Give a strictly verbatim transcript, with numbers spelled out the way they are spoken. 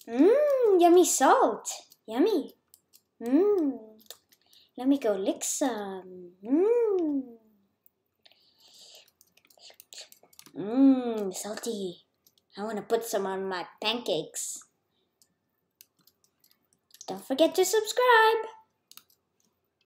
Mmm, yummy salt. Yummy. Mmm. Let me go lick some. Mmm. Mmm, salty. I want to put some on my pancakes. Don't forget to subscribe.